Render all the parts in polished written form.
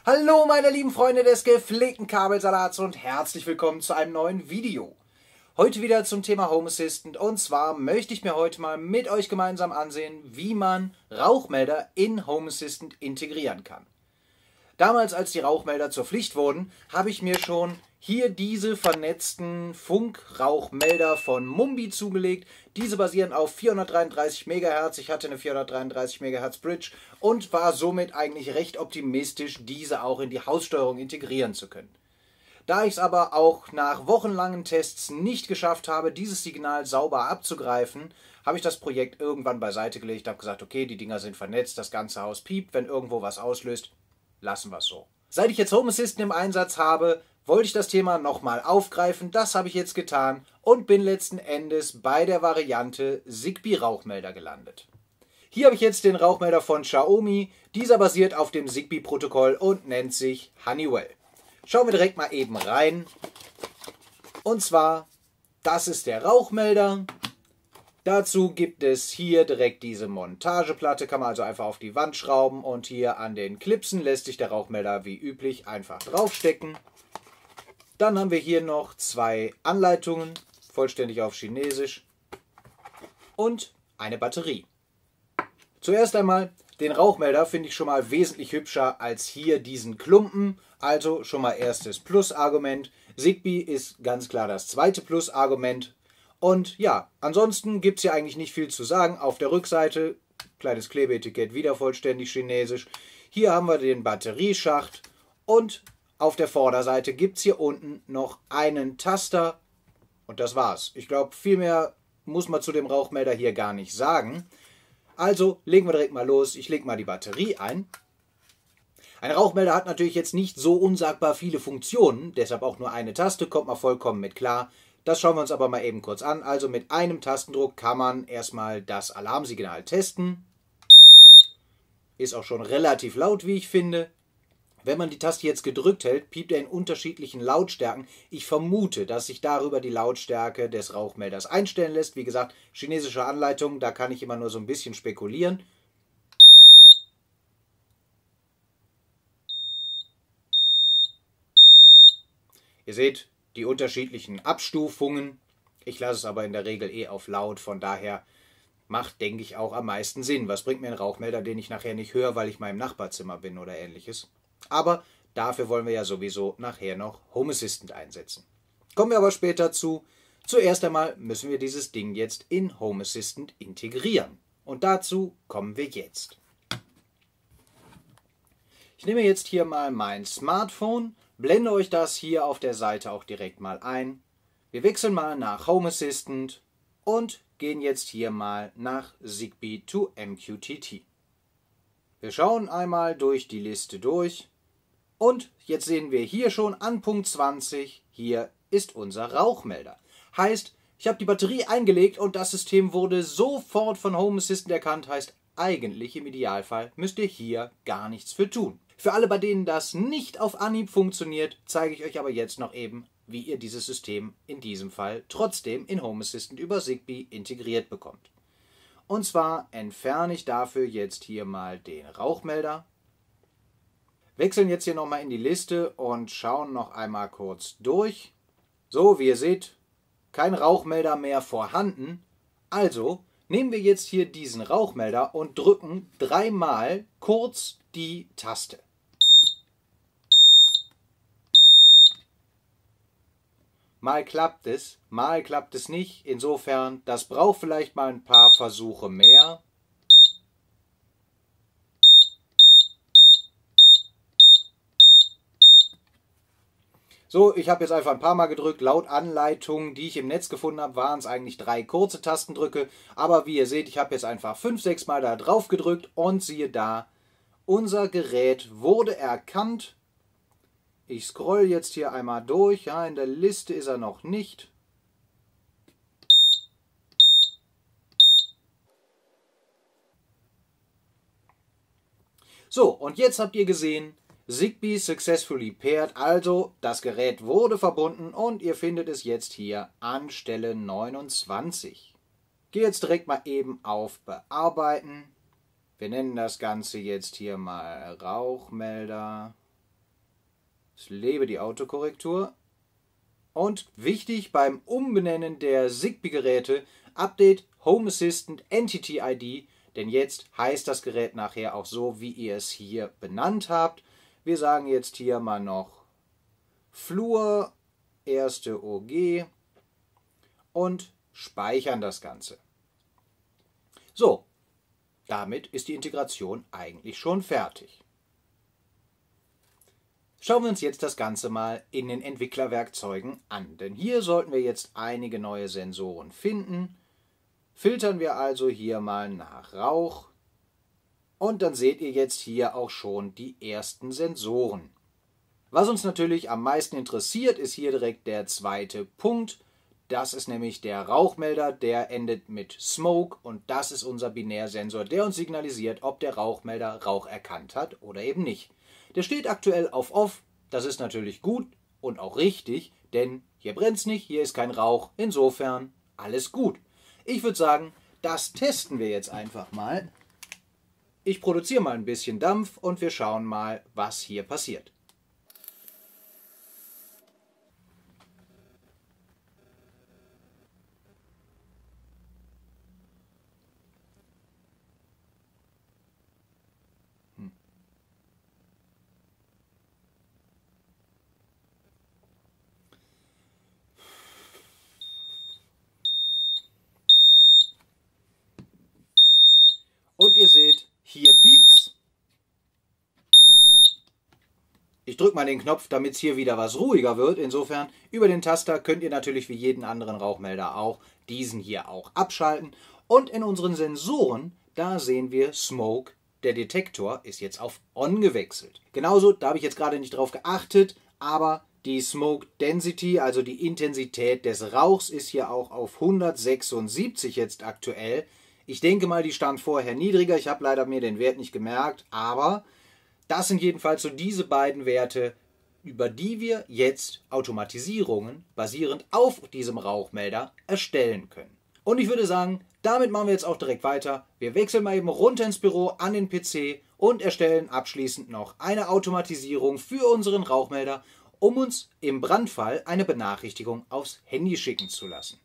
Hallo meine lieben Freunde des gepflegten Kabelsalats und herzlich willkommen zu einem neuen Video. Heute wieder zum Thema Home Assistant und zwar möchte ich mir heute mal mit euch gemeinsam ansehen, wie man Rauchmelder in Home Assistant integrieren kann. Damals, als die Rauchmelder zur Pflicht wurden, habe ich mir schon hier diese vernetzten Funkrauchmelder von Mumbi zugelegt. Diese basieren auf 433 MHz. Ich hatte eine 433 MHz Bridge und war somit eigentlich recht optimistisch, diese auch in die Haussteuerung integrieren zu können. Da ich es aber auch nach wochenlangen Tests nicht geschafft habe, dieses Signal sauber abzugreifen, habe ich das Projekt irgendwann beiseite gelegt, habe gesagt, okay, die Dinger sind vernetzt, das ganze Haus piept, wenn irgendwo was auslöst, lassen wir es so. Seit ich jetzt Home Assistant im Einsatz habe, wollte ich das Thema nochmal aufgreifen. Das habe ich jetzt getan und bin letzten Endes bei der Variante Zigbee Rauchmelder gelandet. Hier habe ich jetzt den Rauchmelder von Xiaomi. Dieser basiert auf dem Zigbee-Protokoll und nennt sich Honeywell. Schauen wir direkt mal eben rein. Und zwar, das ist der Rauchmelder. Dazu gibt es hier direkt diese Montageplatte, kann man also einfach auf die Wand schrauben und hier an den Clipsen lässt sich der Rauchmelder wie üblich einfach draufstecken. Dann haben wir hier noch zwei Anleitungen, vollständig auf Chinesisch und eine Batterie. Zuerst einmal, den Rauchmelder finde ich schon mal wesentlich hübscher als hier diesen Klumpen, also schon mal erstes Plus-Argument. Zigbee ist ganz klar das zweite Plus-Argument. Und ja, ansonsten gibt es hier eigentlich nicht viel zu sagen. Auf der Rückseite, kleines Klebeetikett, wieder vollständig chinesisch. Hier haben wir den Batterieschacht und auf der Vorderseite gibt es hier unten noch einen Taster. Und das war's. Ich glaube, viel mehr muss man zu dem Rauchmelder hier gar nicht sagen. Also legen wir direkt mal los. Ich lege mal die Batterie ein. Ein Rauchmelder hat natürlich jetzt nicht so unsagbar viele Funktionen, deshalb auch nur eine Taste, kommt man vollkommen mit klar. Das schauen wir uns aber mal eben kurz an. Also mit einem Tastendruck kann man erstmal das Alarmsignal testen. Ist auch schon relativ laut, wie ich finde. Wenn man die Taste jetzt gedrückt hält, piept er in unterschiedlichen Lautstärken. Ich vermute, dass sich darüber die Lautstärke des Rauchmelders einstellen lässt. Wie gesagt, chinesische Anleitung, da kann ich immer nur so ein bisschen spekulieren. Ihr seht die unterschiedlichen Abstufungen. Ich lasse es aber in der Regel auf laut, von daher macht, denke ich, auch am meisten Sinn. Was bringt mir ein Rauchmelder, den ich nachher nicht höre, weil ich mal im Nachbarzimmer bin oder ähnliches? Aber dafür wollen wir ja sowieso nachher noch Home Assistant einsetzen. Kommen wir aber später zu. Zuerst einmal müssen wir dieses Ding jetzt in Home Assistant integrieren. Und dazu kommen wir jetzt. Ich nehme jetzt hier mal mein Smartphone, blende euch das hier auf der Seite auch direkt mal ein. Wir wechseln mal nach Home Assistant und gehen jetzt hier mal nach Zigbee to MQTT. Wir schauen einmal durch die Liste durch und jetzt sehen wir hier schon an Punkt 20, hier ist unser Rauchmelder. Heißt, ich habe die Batterie eingelegt und das System wurde sofort von Home Assistant erkannt, heißt eigentlich im Idealfall müsst ihr hier gar nichts für tun. Für alle, bei denen das nicht auf Anhieb funktioniert, zeige ich euch aber jetzt noch eben, wie ihr dieses System in diesem Fall trotzdem in Home Assistant über Zigbee integriert bekommt. Und zwar entferne ich dafür jetzt hier mal den Rauchmelder, wechseln jetzt hier nochmal in die Liste und schauen noch einmal kurz durch. So, wie ihr seht, kein Rauchmelder mehr vorhanden. Also nehmen wir jetzt hier diesen Rauchmelder und drücken dreimal kurz die Taste. Mal klappt es nicht. Insofern, das braucht vielleicht mal ein paar Versuche mehr. So, ich habe jetzt einfach ein paar Mal gedrückt. Laut Anleitung, die ich im Netz gefunden habe, waren es eigentlich 3 kurze Tastendrücke. Aber wie ihr seht, ich habe jetzt einfach 5, 6 Mal da drauf gedrückt und siehe da, unser Gerät wurde erkannt. Ich scroll jetzt hier einmal durch. Ja, in der Liste ist er noch nicht. So, und jetzt habt ihr gesehen, Zigbee successfully paired, also das Gerät wurde verbunden und ihr findet es jetzt hier an Stelle 29. Gehe jetzt direkt mal eben auf Bearbeiten. Wir nennen das Ganze jetzt hier mal Rauchmelder Es lebe die Autokorrektur. Und wichtig beim Umbenennen der Zigbee-Geräte, Update Home Assistant Entity ID, denn jetzt heißt das Gerät nachher auch so, wie ihr es hier benannt habt. Wir sagen jetzt hier mal noch Flur, erste OG und speichern das Ganze. So, damit ist die Integration eigentlich schon fertig. Schauen wir uns jetzt das Ganze mal in den Entwicklerwerkzeugen an, denn hier sollten wir jetzt einige neue Sensoren finden. Filtern wir also hier mal nach Rauch und dann seht ihr jetzt hier auch schon die ersten Sensoren. Was uns natürlich am meisten interessiert, ist hier direkt der zweite Punkt. Das ist nämlich der Rauchmelder, der endet mit Smoke und das ist unser Binärsensor, der uns signalisiert, ob der Rauchmelder Rauch erkannt hat oder eben nicht. Der steht aktuell auf Off, das ist natürlich gut und auch richtig, denn hier brennt es nicht, hier ist kein Rauch, insofern alles gut. Ich würde sagen, das testen wir jetzt einfach mal. Ich produziere mal ein bisschen Dampf und wir schauen mal, was hier passiert. Und ihr seht, hier piept's. Ich drücke mal den Knopf, damit es hier wieder was ruhiger wird. Insofern, über den Taster könnt ihr natürlich wie jeden anderen Rauchmelder auch diesen hier auch abschalten. Und in unseren Sensoren, da sehen wir Smoke. Der Detektor ist jetzt auf On gewechselt. Genauso, da habe ich jetzt gerade nicht drauf geachtet, aber die Smoke Density, also die Intensität des Rauchs, ist hier auch auf 176 jetzt aktuell. Ich denke mal, die stand vorher niedriger. Ich habe leider mir den Wert nicht gemerkt, aber das sind jedenfalls so diese beiden Werte, über die wir jetzt Automatisierungen basierend auf diesem Rauchmelder erstellen können. Und ich würde sagen, damit machen wir jetzt auch direkt weiter. Wir wechseln mal eben runter ins Büro an den PC und erstellen abschließend noch eine Automatisierung für unseren Rauchmelder, um uns im Brandfall eine Benachrichtigung aufs Handy schicken zu lassen.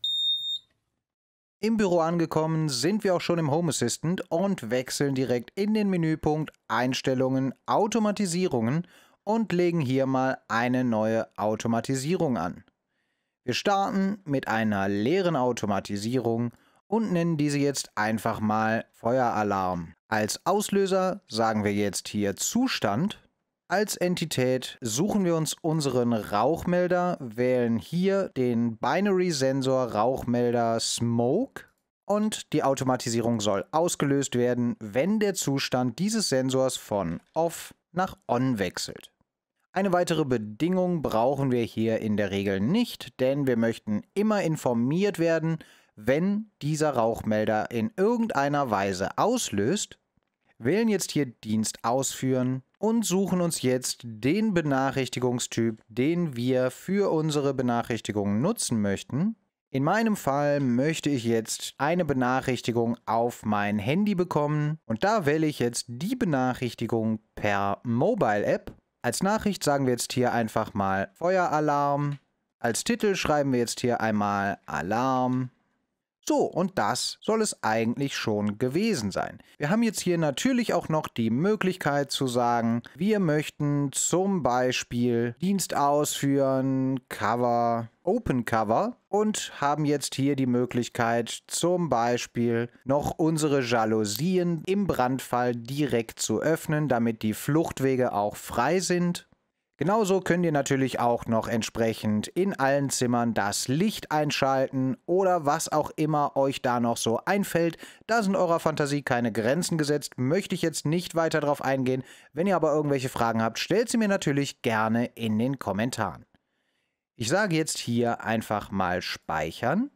Im Büro angekommen sind wir auch schon im Home Assistant und wechseln direkt in den Menüpunkt Einstellungen, Automatisierungen und legen hier mal eine neue Automatisierung an. Wir starten mit einer leeren Automatisierung und nennen diese jetzt einfach mal Feueralarm. Als Auslöser sagen wir jetzt hier Zustand. Als Entität suchen wir uns unseren Rauchmelder, wählen hier den Binary-Sensor Rauchmelder Smoke und die Automatisierung soll ausgelöst werden, wenn der Zustand dieses Sensors von Off nach On wechselt. Eine weitere Bedingung brauchen wir hier in der Regel nicht, denn wir möchten immer informiert werden, wenn dieser Rauchmelder in irgendeiner Weise auslöst. Wählen jetzt hier Dienst ausführen und suchen uns jetzt den Benachrichtigungstyp, den wir für unsere Benachrichtigungen nutzen möchten. In meinem Fall möchte ich jetzt eine Benachrichtigung auf mein Handy bekommen und da wähle ich jetzt die Benachrichtigung per Mobile App. Als Nachricht sagen wir jetzt hier einfach mal Feueralarm. Als Titel schreiben wir jetzt hier einmal Alarm. So, und das soll es eigentlich schon gewesen sein. Wir haben jetzt hier natürlich auch noch die Möglichkeit zu sagen, wir möchten zum Beispiel Dienst ausführen, Cover, Open Cover und haben jetzt hier die Möglichkeit zum Beispiel noch unsere Jalousien im Brandfall direkt zu öffnen, damit die Fluchtwege auch frei sind. Genauso könnt ihr natürlich auch noch entsprechend in allen Zimmern das Licht einschalten oder was auch immer euch da noch so einfällt. Da sind eurer Fantasie keine Grenzen gesetzt, möchte ich jetzt nicht weiter drauf eingehen. Wenn ihr aber irgendwelche Fragen habt, stellt sie mir natürlich gerne in den Kommentaren. Ich sage jetzt hier einfach mal speichern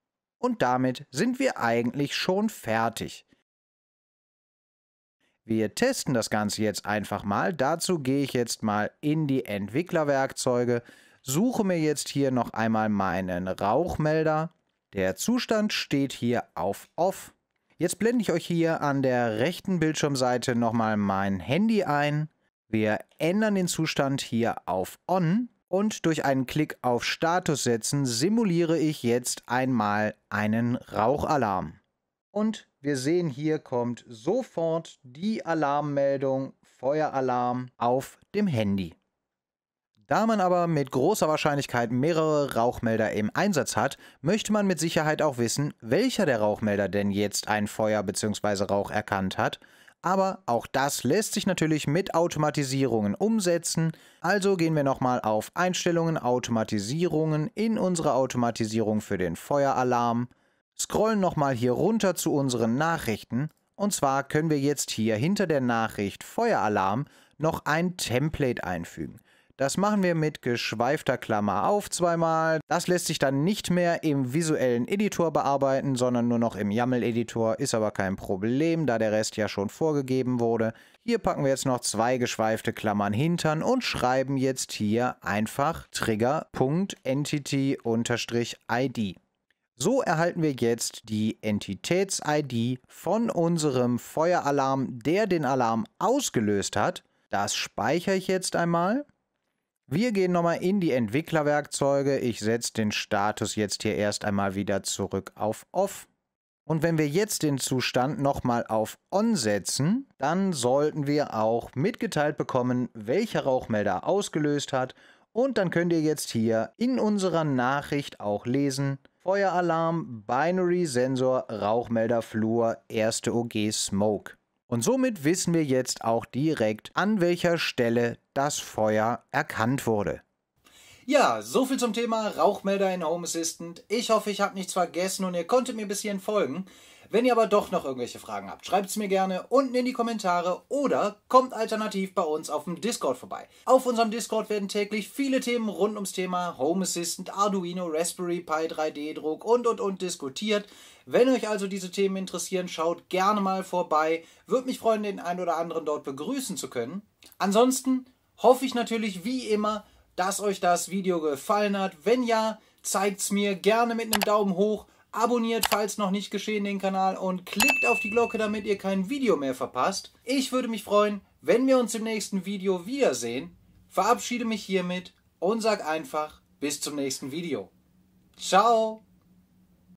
und damit sind wir eigentlich schon fertig. Wir testen das Ganze jetzt einfach mal. Dazu gehe ich jetzt mal in die Entwicklerwerkzeuge, suche mir jetzt hier noch einmal meinen Rauchmelder. Der Zustand steht hier auf Off. Jetzt blende ich euch hier an der rechten Bildschirmseite nochmal mein Handy ein, Wir ändern den Zustand hier auf On und durch einen Klick auf Status setzen simuliere ich jetzt einmal einen Rauchalarm. Und wir sehen, hier kommt sofort die Alarmmeldung Feueralarm auf dem Handy. Da man aber mit großer Wahrscheinlichkeit mehrere Rauchmelder im Einsatz hat, möchte man mit Sicherheit auch wissen, welcher der Rauchmelder denn jetzt ein Feuer bzw. Rauch erkannt hat. Aber auch das lässt sich natürlich mit Automatisierungen umsetzen. Also gehen wir nochmal auf Einstellungen, Automatisierungen in unsere Automatisierung für den Feueralarm. Scrollen nochmal hier runter zu unseren Nachrichten. Und zwar können wir jetzt hier hinter der Nachricht Feueralarm noch ein Template einfügen. Das machen wir mit geschweifter Klammer auf zweimal. Das lässt sich dann nicht mehr im visuellen Editor bearbeiten, sondern nur noch im YAML-Editor. Ist aber kein Problem, da der Rest ja schon vorgegeben wurde. Hier packen wir jetzt noch 2 geschweifte Klammern hintern und schreiben jetzt hier einfach Trigger.entity_id. So erhalten wir jetzt die Entitäts-ID von unserem Feueralarm, der den Alarm ausgelöst hat. Das speichere ich jetzt einmal. Wir gehen nochmal in die Entwicklerwerkzeuge. Ich setze den Status jetzt hier erst einmal wieder zurück auf Off. Und wenn wir jetzt den Zustand nochmal auf On setzen, dann sollten wir auch mitgeteilt bekommen, welcher Rauchmelder ausgelöst hat. Und dann könnt ihr jetzt hier in unserer Nachricht auch lesen: Feueralarm, Binary Sensor, Rauchmelder Flur, erste OG Smoke. Und somit wissen wir jetzt auch direkt, an welcher Stelle das Feuer erkannt wurde. Ja, soviel zum Thema Rauchmelder in Home Assistant. Ich hoffe, ich habe nichts vergessen und ihr konntet mir bis hierhin folgen. Wenn ihr aber doch noch irgendwelche Fragen habt, schreibt es mir gerne unten in die Kommentare oder kommt alternativ bei uns auf dem Discord vorbei. Auf unserem Discord werden täglich viele Themen rund ums Thema Home Assistant, Arduino, Raspberry Pi 3D-Druck und diskutiert. Wenn euch also diese Themen interessieren, schaut gerne mal vorbei. Würde mich freuen, den einen oder anderen dort begrüßen zu können. Ansonsten hoffe ich natürlich wie immer, dass euch das Video gefallen hat. Wenn ja, zeigt es mir gerne mit einem Daumen hoch. Abonniert, falls noch nicht geschehen, den Kanal und klickt auf die Glocke, damit ihr kein Video mehr verpasst. Ich würde mich freuen, wenn wir uns im nächsten Video wiedersehen. Verabschiede mich hiermit und sag einfach bis zum nächsten Video. Ciao!